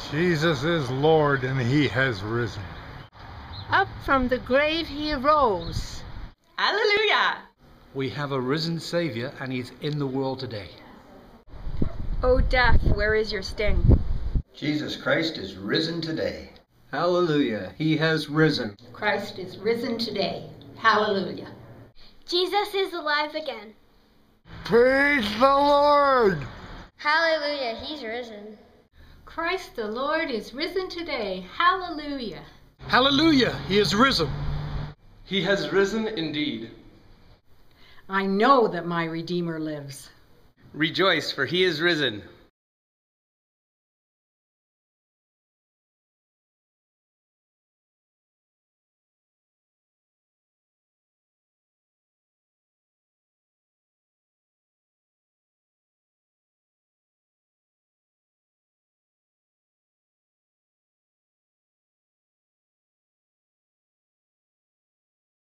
Jesus is Lord, and he has risen. Up from the grave he arose. Hallelujah! We have a risen Savior, and he's in the world today. O death, where is your sting? Jesus Christ is risen today. Hallelujah, he has risen. Christ is risen today. Hallelujah. Jesus is alive again. Praise the Lord! Hallelujah, he's risen. Christ the Lord is risen today. Hallelujah. Hallelujah, he is risen. He has risen indeed. I know that my Redeemer lives. Rejoice, for he is risen.